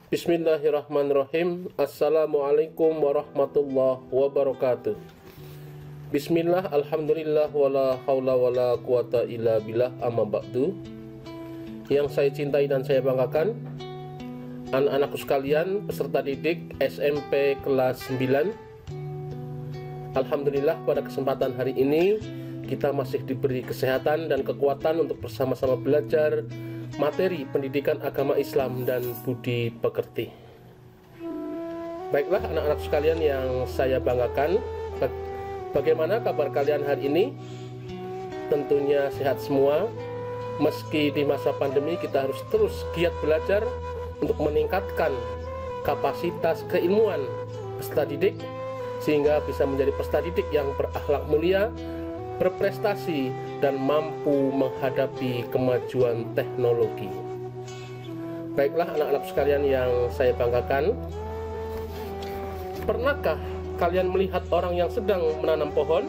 Bismillahirrahmanirrahim. Assalamualaikum warahmatullahi wabarakatuh. Bismillah, alhamdulillah, wala haula wala quwata illa billah, amma ba'du. Yang saya cintai dan saya banggakan, anak-anakku sekalian, peserta didik SMP kelas 9. Alhamdulillah, pada kesempatan hari ini kita masih diberi kesehatan dan kekuatan untuk bersama-sama belajar materi pendidikan agama Islam dan budi pekerti. Baiklah anak-anak sekalian yang saya banggakan, bagaimana kabar kalian hari ini? Tentunya sehat semua. Meski di masa pandemi kita harus terus giat belajar untuk meningkatkan kapasitas keilmuan peserta didik, sehingga bisa menjadi peserta didik yang berakhlak mulia, berprestasi, dan mampu menghadapi kemajuan teknologi. Baiklah anak-anak sekalian yang saya banggakan, pernahkah kalian melihat orang yang sedang menanam pohon?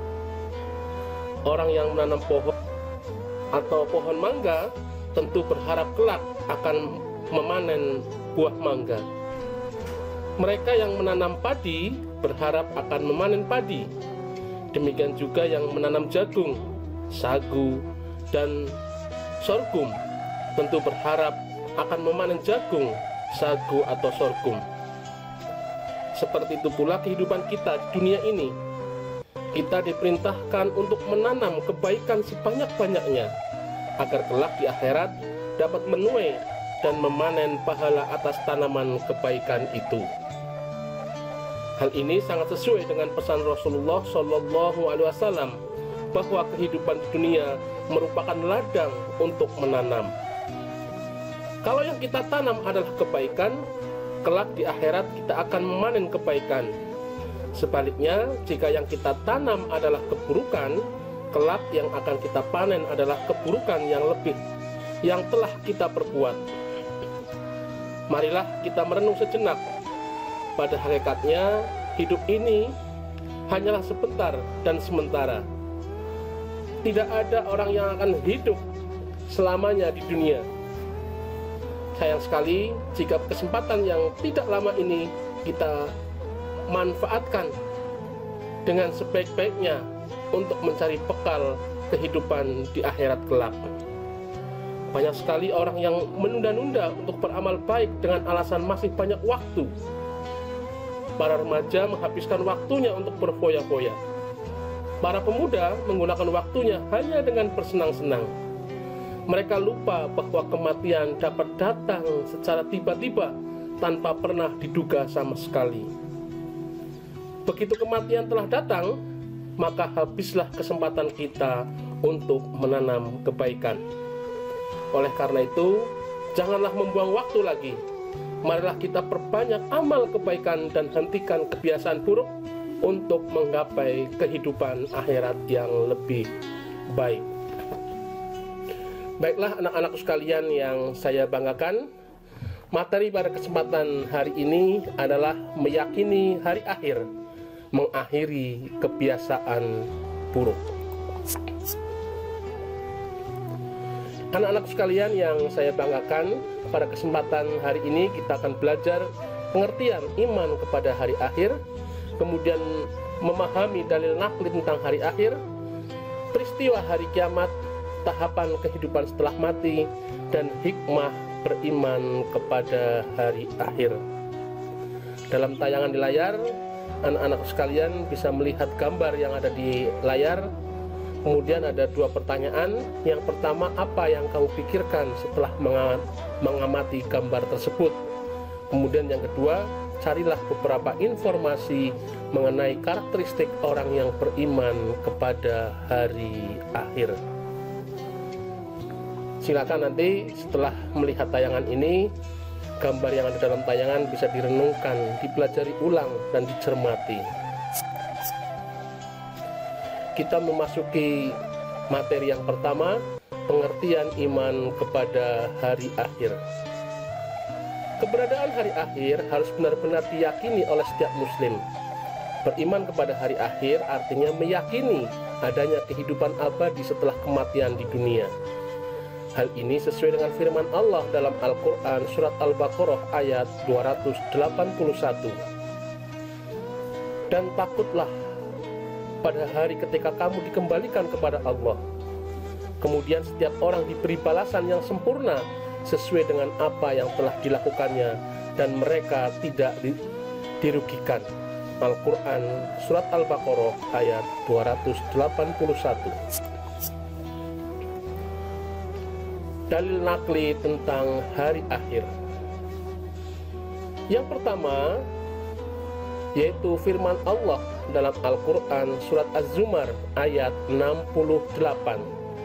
Orang yang menanam pohon atau pohon mangga tentu berharap kelak akan memanen buah mangga. Mereka yang menanam padi berharap akan memanen padi. Demikian juga yang menanam jagung, sagu, dan sorghum tentu berharap akan memanen jagung, sagu, atau sorghum. Seperti itu pula kehidupan kita di dunia ini. Kita diperintahkan untuk menanam kebaikan sebanyak-banyaknya, agar kelak di akhirat dapat menuai dan memanen pahala atas tanaman kebaikan itu. Hal ini sangat sesuai dengan pesan Rasulullah SAW bahwa kehidupan di dunia merupakan ladang untuk menanam. Kalau yang kita tanam adalah kebaikan, kelak di akhirat kita akan memanen kebaikan. Sebaliknya, jika yang kita tanam adalah keburukan, kelak yang akan kita panen adalah keburukan yang lebih yang telah kita perbuat. Marilah kita merenung sejenak. Pada hakikatnya, hidup ini hanyalah sebentar dan sementara. Tidak ada orang yang akan hidup selamanya di dunia. Sayang sekali jika kesempatan yang tidak lama ini kita manfaatkan dengan sebaik-baiknya untuk mencari bekal kehidupan di akhirat kelak. Banyak sekali orang yang menunda-nunda untuk beramal baik dengan alasan masih banyak waktu. Para remaja menghabiskan waktunya untuk berfoya-foya. Para pemuda menggunakan waktunya hanya dengan bersenang-senang. Mereka lupa bahwa kematian dapat datang secara tiba-tiba tanpa pernah diduga sama sekali. Begitu kematian telah datang, maka habislah kesempatan kita untuk menanam kebaikan. Oleh karena itu, janganlah membuang waktu lagi. Marilah kita perbanyak amal kebaikan dan hentikan kebiasaan buruk untuk menggapai kehidupan akhirat yang lebih baik. Baiklah anak-anak sekalian yang saya banggakan, materi pada kesempatan hari ini adalah meyakini hari akhir, mengakhiri kebiasaan buruk. Anak-anak sekalian yang saya banggakan, pada kesempatan hari ini kita akan belajar pengertian iman kepada hari akhir, kemudian memahami dalil nakli tentang hari akhir, peristiwa hari kiamat, tahapan kehidupan setelah mati, dan hikmah beriman kepada hari akhir. Dalam tayangan di layar, anak-anak sekalian bisa melihat gambar yang ada di layar. Kemudian ada dua pertanyaan. Yang pertama, apa yang kamu pikirkan setelah mengamati gambar tersebut? Kemudian yang kedua, carilah beberapa informasi mengenai karakteristik orang yang beriman kepada hari akhir. Silakan nanti setelah melihat tayangan ini, gambar yang ada dalam tayangan bisa direnungkan, dipelajari ulang, dan dicermati. Kita memasuki materi yang pertama, pengertian iman kepada hari akhir. Keberadaan hari akhir harus benar-benar diyakini oleh setiap muslim. Beriman kepada hari akhir artinya meyakini adanya kehidupan abadi setelah kematian di dunia. Hal ini sesuai dengan firman Allah dalam Al-Quran surat Al-Baqarah ayat 281. Dan takutlah pada hari ketika kamu dikembalikan kepada Allah. Kemudian setiap orang diberi balasan yang sempurna sesuai dengan apa yang telah dilakukannya, dan mereka tidak dirugikan. Al-Quran surat Al-Baqarah ayat 281. Dalil nakli tentang hari akhir. Yang pertama yaitu firman Allah dalam Al-Quran surat Az-Zumar ayat 68.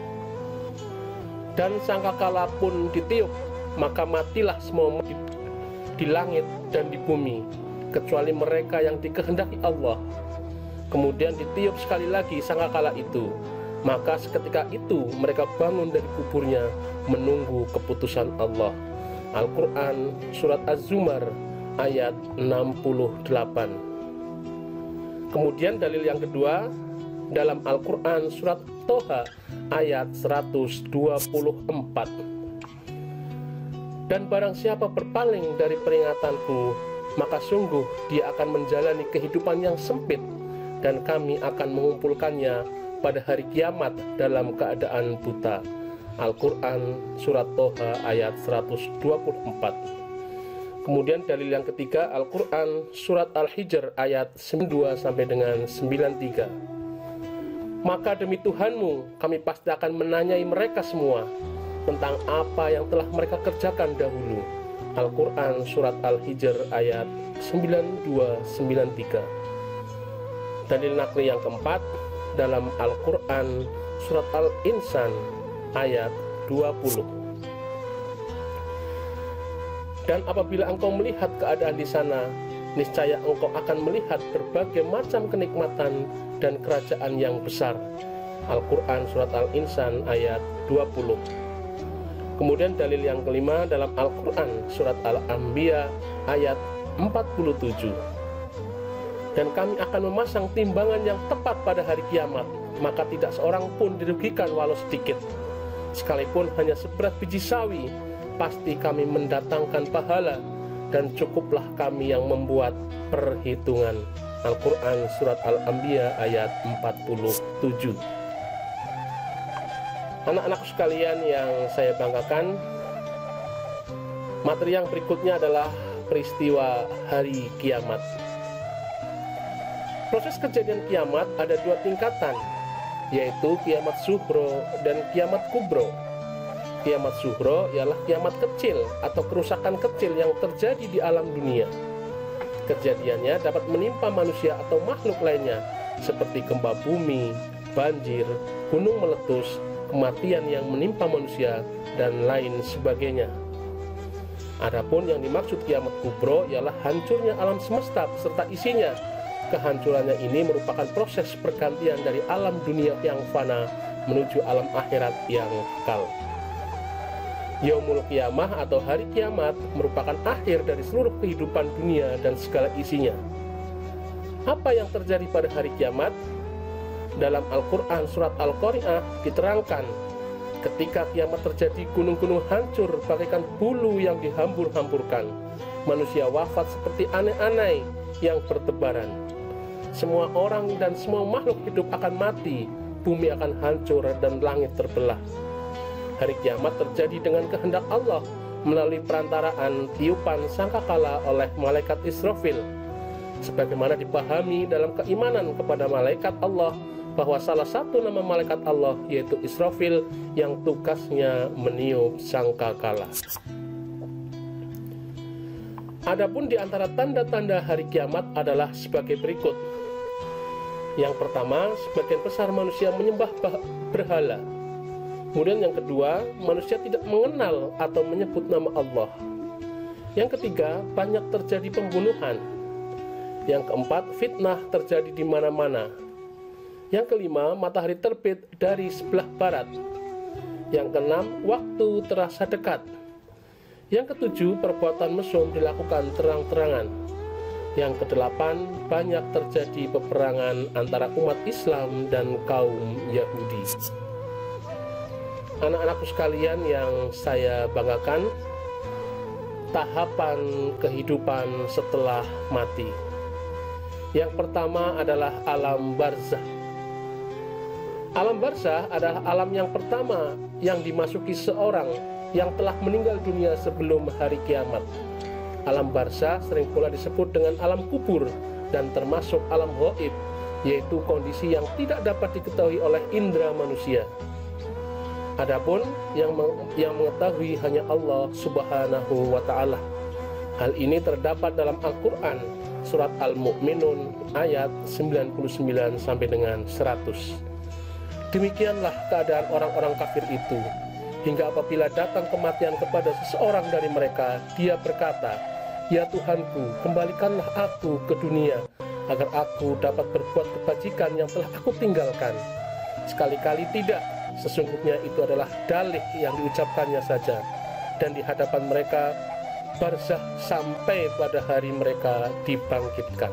Dan sangkakala pun ditiup, maka matilah semua di langit dan di bumi, kecuali mereka yang dikehendaki Allah. Kemudian ditiup sekali lagi sangkakala itu, maka seketika itu mereka bangun dari kuburnya menunggu keputusan Allah. Al-Quran surat Az-Zumar ayat 68. Kemudian dalil yang kedua dalam Al-Quran surat Toha ayat 124. Dan barang siapa berpaling dari peringatanku, maka sungguh dia akan menjalani kehidupan yang sempit, dan kami akan mengumpulkannya pada hari kiamat dalam keadaan buta. Al-Quran surat Toha ayat 124. Kemudian dalil yang ketiga Al-Quran surat Al-Hijr ayat 92 sampai dengan 93. Maka demi Tuhanmu kami pasti akan menanyai mereka semua tentang apa yang telah mereka kerjakan dahulu. Al-Quran surat Al-Hijr ayat 92-93. Dalil nakli yang keempat dalam Al-Quran surat Al-Insan ayat 20. Dan apabila engkau melihat keadaan di sana, niscaya engkau akan melihat berbagai macam kenikmatan dan kerajaan yang besar. Al-Quran surat Al-Insan ayat 20. Kemudian dalil yang kelima dalam Al-Quran surat Al-Anbiya ayat 47. Dan kami akan memasang timbangan yang tepat pada hari kiamat, maka tidak seorang pun dirugikan walau sedikit. Sekalipun hanya seberat biji sawi, pasti kami mendatangkan pahala, dan cukuplah kami yang membuat perhitungan. Al-Quran surat Al-Anbiya ayat 47. Anak-anakku sekalian yang saya banggakan, materi yang berikutnya adalah peristiwa hari kiamat. Proses kejadian kiamat ada dua tingkatan, yaitu kiamat sughro dan kiamat kubro. Kiamat sughro ialah kiamat kecil atau kerusakan kecil yang terjadi di alam dunia. Kejadiannya dapat menimpa manusia atau makhluk lainnya, seperti gempa bumi, banjir, gunung meletus, kematian yang menimpa manusia, dan lain sebagainya. Adapun yang dimaksud kiamat kubro ialah hancurnya alam semesta beserta isinya. Kehancurannya ini merupakan proses pergantian dari alam dunia yang fana menuju alam akhirat yang kekal. Yaumul Qiyamah atau hari kiamat merupakan akhir dari seluruh kehidupan dunia dan segala isinya. Apa yang terjadi pada hari kiamat? Dalam Al-Quran surat Al-Qari'ah diterangkan, ketika kiamat terjadi, gunung-gunung hancur bagaikan bulu yang dihambur-hamburkan. Manusia wafat seperti anai-anai yang bertebaran. Semua orang dan semua makhluk hidup akan mati, bumi akan hancur dan langit terbelah. Hari kiamat terjadi dengan kehendak Allah melalui perantaraan tiupan sangkakala oleh malaikat Israfil. Sebagaimana dipahami dalam keimanan kepada malaikat Allah, bahwa salah satu nama malaikat Allah yaitu Israfil yang tugasnya meniup sangkakala. Adapun di antara tanda-tanda hari kiamat adalah sebagai berikut. Yang pertama, sebagian besar manusia menyembah berhala. Kemudian yang kedua, manusia tidak mengenal atau menyebut nama Allah. Yang ketiga, banyak terjadi pembunuhan. Yang keempat, fitnah terjadi di mana-mana. Yang kelima, matahari terbit dari sebelah barat. Yang keenam, waktu terasa dekat. Yang ketujuh, perbuatan mesum dilakukan terang-terangan. Yang kedelapan, banyak terjadi peperangan antara umat Islam dan kaum Yahudi. anak-anakku sekalian yang saya banggakan, tahapan kehidupan setelah mati. Yang pertama adalah alam barzah. Alam barzah adalah alam yang pertama yang dimasuki seorang yang telah meninggal dunia sebelum hari kiamat. Alam barzah sering pula disebut dengan alam kubur dan termasuk alam ghaib, yaitu kondisi yang tidak dapat diketahui oleh indera manusia. Adapun yang mengetahui hanya Allah Subhanahu wa ta'ala. Hal ini terdapat dalam Al-Quran surat Al-Mu'minun ayat 99 sampai dengan 100. Demikianlah keadaan orang-orang kafir itu, hingga apabila datang kematian kepada seseorang dari mereka, dia berkata, "Ya Tuhanku, kembalikanlah aku ke dunia, agar aku dapat berbuat kebajikan yang telah aku tinggalkan." Sekali-kali tidak, sesungguhnya itu adalah dalih yang diucapkannya saja, dan di hadapan mereka barzah sampai pada hari mereka dibangkitkan.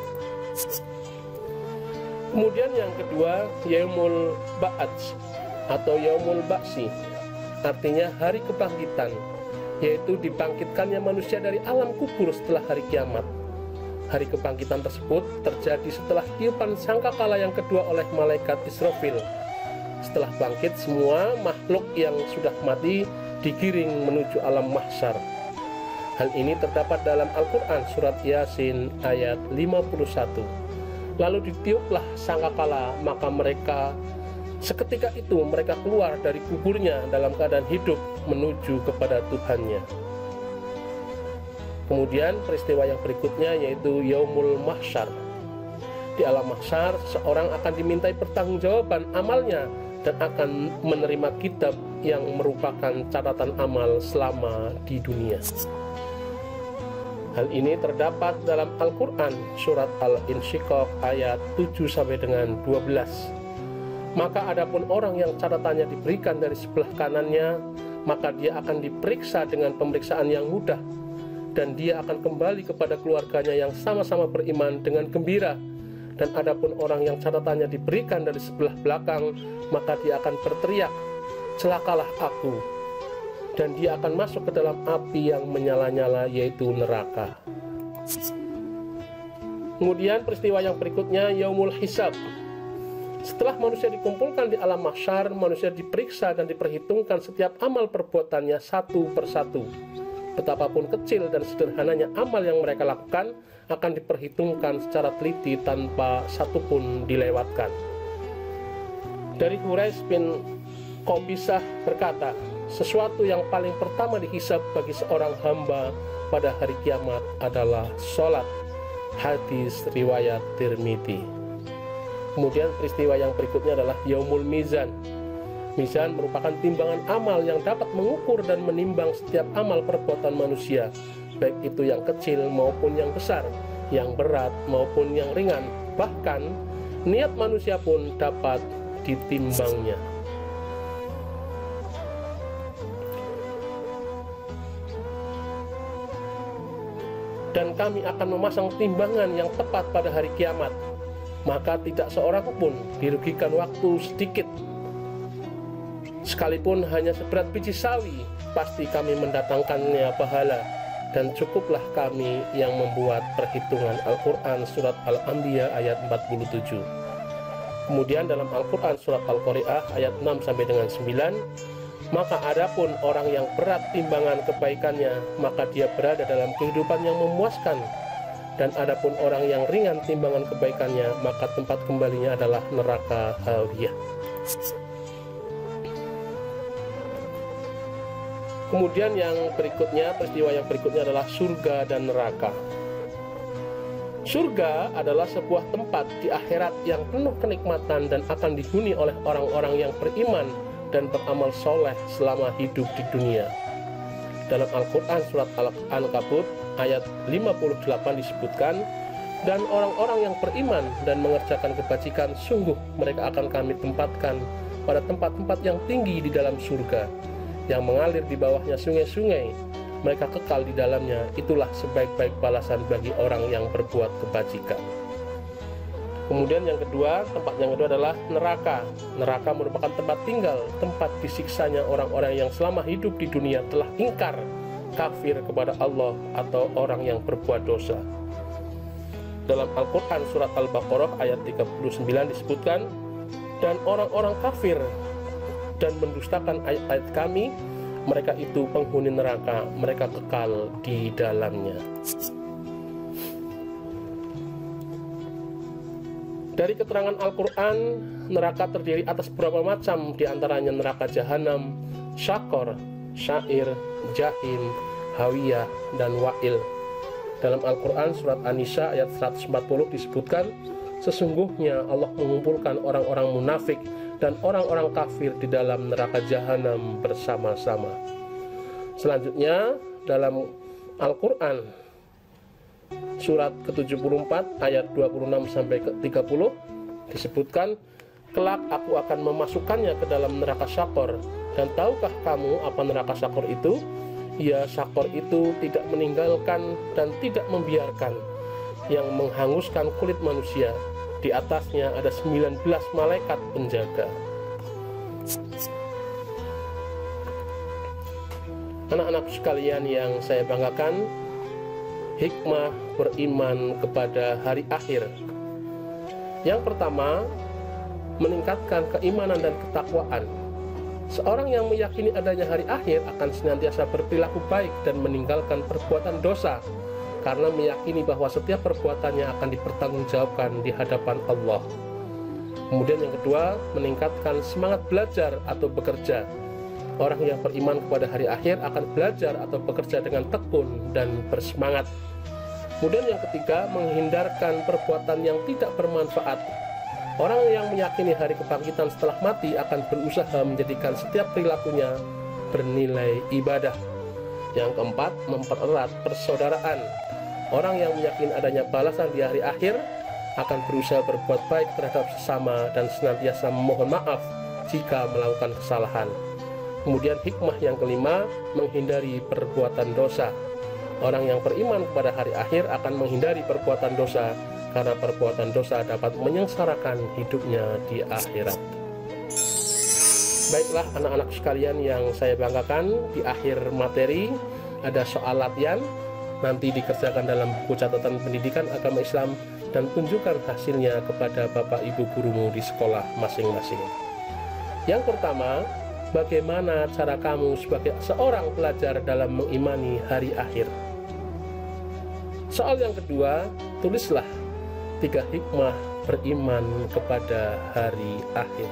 Kemudian yang kedua, Yaumul Ba'ats atau Yaumul Ba'si, artinya hari kebangkitan, yaitu dibangkitkannya manusia dari alam kubur setelah hari kiamat. Hari kebangkitan tersebut terjadi setelah tiupan sangkakala yang kedua oleh malaikat Israfil. Setelah bangkit, semua makhluk yang sudah mati digiring menuju alam mahsyar. Hal ini terdapat dalam Al-Quran surat Yasin ayat 51. Lalu ditiuplah sangkakala, maka mereka seketika itu mereka keluar dari kuburnya dalam keadaan hidup menuju kepada Tuhannya. Kemudian peristiwa yang berikutnya yaitu Yaumul Mahsyar. Di alam mahsyar, seseorang akan dimintai pertanggungjawaban amalnya dan akan menerima kitab yang merupakan catatan amal selama di dunia. Hal ini terdapat dalam Al-Quran surat Al-Insyiqaq ayat 7 sampai dengan 12. Maka adapun orang yang catatannya diberikan dari sebelah kanannya, maka dia akan diperiksa dengan pemeriksaan yang mudah, dan dia akan kembali kepada keluarganya yang sama-sama beriman dengan gembira. Dan adapun orang yang catatannya diberikan dari sebelah belakang, maka dia akan berteriak, "Celakalah aku!" Dan dia akan masuk ke dalam api yang menyala-nyala, yaitu neraka. Kemudian peristiwa yang berikutnya Yaumul Hisab. Setelah manusia dikumpulkan di alam mahsyar, manusia diperiksa dan diperhitungkan setiap amal perbuatannya satu persatu. Betapapun kecil dan sederhananya amal yang mereka lakukan akan diperhitungkan secara teliti tanpa satupun dilewatkan. Dari Hurais bin Qabisah berkata, sesuatu yang paling pertama dihisab bagi seorang hamba pada hari kiamat adalah sholat. Hadis riwayat Tirmidzi. Kemudian peristiwa yang berikutnya adalah Yaumul Mizan. Mizan merupakan timbangan amal yang dapat mengukur dan menimbang setiap amal perbuatan manusia, baik itu yang kecil maupun yang besar, yang berat maupun yang ringan. Bahkan niat manusia pun dapat ditimbangnya. Dan kami akan memasang timbangan yang tepat pada hari kiamat, maka tidak seorang pun dirugikan waktu sedikit. Sekalipun hanya seberat biji sawi, pasti kami mendatangkannya pahala, dan cukuplah kami yang membuat perhitungan. Al-Quran surat Al-Anbiya ayat 47. Kemudian dalam Al-Quran surat Al-Qari'ah ayat 6 sampai dengan 9, maka adapun orang yang berat timbangan kebaikannya, maka dia berada dalam kehidupan yang memuaskan. Dan adapun orang yang ringan timbangan kebaikannya, maka tempat kembalinya adalah neraka hawiyah. Kemudian yang berikutnya, peristiwa yang berikutnya adalah surga dan neraka. Surga adalah sebuah tempat di akhirat yang penuh kenikmatan dan akan dihuni oleh orang-orang yang beriman dan beramal soleh selama hidup di dunia. Dalam Al-Quran surat Al-Ankabut ayat 58 disebutkan, dan orang-orang yang beriman dan mengerjakan kebajikan, sungguh mereka akan kami tempatkan pada tempat-tempat yang tinggi di dalam surga, yang mengalir di bawahnya sungai-sungai. Mereka kekal di dalamnya. Itulah sebaik-baik balasan bagi orang yang berbuat kebajikan. Kemudian yang kedua, tempat yang kedua adalah neraka. Neraka merupakan tempat tinggal, tempat disiksanya orang-orang yang selama hidup di dunia telah ingkar, kafir kepada Allah atau orang yang berbuat dosa. Dalam Al-Quran surat Al-Baqarah ayat 39 disebutkan, dan orang-orang kafir dan mendustakan ayat-ayat kami, mereka itu penghuni neraka, mereka kekal di dalamnya. Dari keterangan Al-Quran, neraka terdiri atas beberapa macam, diantaranya neraka jahanam, syakor, syair, jahim, hawiyah, dan wa'il. Dalam Al-Quran surat An-Nisa ayat 140 disebutkan, sesungguhnya Allah mengumpulkan orang-orang munafik dan orang-orang kafir di dalam neraka jahanam bersama-sama. Selanjutnya dalam Al-Quran surat ke-74 ayat 26 sampai ke 30 disebutkan, kelak aku akan memasukkannya ke dalam neraka syakor. Dan tahukah kamu apa neraka syakor itu? Ya, syakor itu tidak meninggalkan dan tidak membiarkan, yang menghanguskan kulit manusia. Di atasnya ada 19 malaikat penjaga. Anak-anak sekalian yang saya banggakan, hikmah beriman kepada hari akhir. Yang pertama, meningkatkan keimanan dan ketakwaan. Seorang yang meyakini adanya hari akhir akan senantiasa berperilaku baik dan meninggalkan perbuatan dosa, karena meyakini bahwa setiap perbuatannya akan dipertanggungjawabkan di hadapan Allah. Kemudian yang kedua, meningkatkan semangat belajar atau bekerja. Orang yang beriman kepada hari akhir akan belajar atau bekerja dengan tekun dan bersemangat. Kemudian yang ketiga, menghindarkan perbuatan yang tidak bermanfaat. Orang yang meyakini hari kebangkitan setelah mati akan berusaha menjadikan setiap perilakunya bernilai ibadah. Yang keempat, mempererat persaudaraan. Orang yang meyakini adanya balasan di hari akhir akan berusaha berbuat baik terhadap sesama dan senantiasa memohon maaf jika melakukan kesalahan. Kemudian hikmah yang kelima, menghindari perbuatan dosa. Orang yang beriman kepada hari akhir akan menghindari perbuatan dosa, karena perbuatan dosa dapat menyengsarakan hidupnya di akhirat. Baiklah anak-anak sekalian yang saya banggakan, di akhir materi ada soal latihan. Nanti dikerjakan dalam buku catatan pendidikan agama Islam dan tunjukkan hasilnya kepada Bapak Ibu gurumu di sekolah masing-masing. Yang pertama, bagaimana cara kamu sebagai seorang pelajar dalam mengimani hari akhir? Soal yang kedua, tulislah 3 hikmah beriman kepada hari akhir.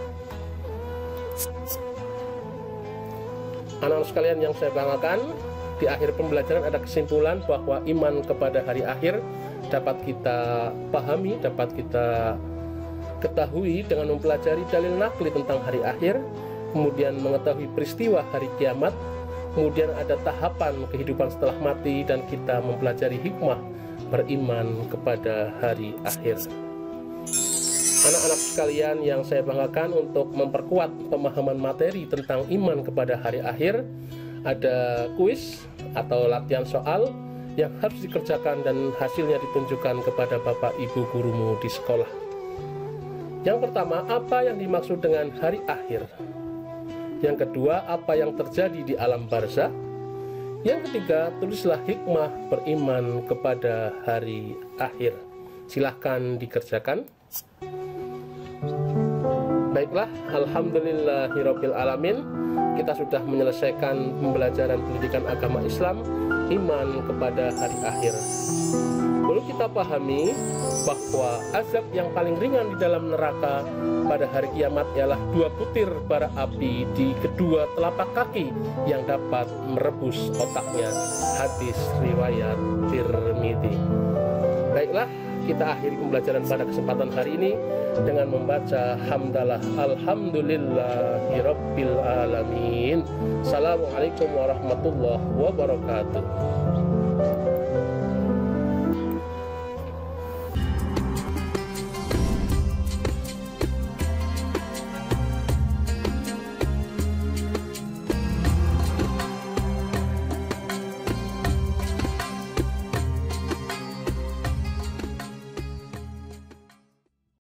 Anak-anak sekalian yang saya banggakan, di akhir pembelajaran ada kesimpulan bahwa iman kepada hari akhir dapat kita pahami, dapat kita ketahui dengan mempelajari dalil nakli tentang hari akhir, kemudian mengetahui peristiwa hari kiamat, kemudian ada tahapan kehidupan setelah mati, dan kita mempelajari hikmah beriman kepada hari akhir. Anak-anak sekalian yang saya banggakan, untuk memperkuat pemahaman materi tentang iman kepada hari akhir, ada kuis atau latihan soal yang harus dikerjakan dan hasilnya ditunjukkan kepada Bapak Ibu gurumu di sekolah. Yang pertama, apa yang dimaksud dengan hari akhir? Yang kedua, apa yang terjadi di alam barzah? Yang ketiga, tulislah hikmah beriman kepada hari akhir. Silahkan dikerjakan. Baiklah, alhamdulillahirabbil alamin, kita sudah menyelesaikan pembelajaran pendidikan agama Islam, iman kepada hari akhir. Perlu kita pahami bahwa azab yang paling ringan di dalam neraka pada hari kiamat ialah 2 butir bara api di kedua telapak kaki yang dapat merebus otaknya. Hadis riwayat Tirmidzi. Baiklah, kita akhiri pembelajaran pada kesempatan hari ini dengan membaca hamdalah alhamdulillahirabbil alamin. Assalamualaikum warahmatullahi wabarakatuh.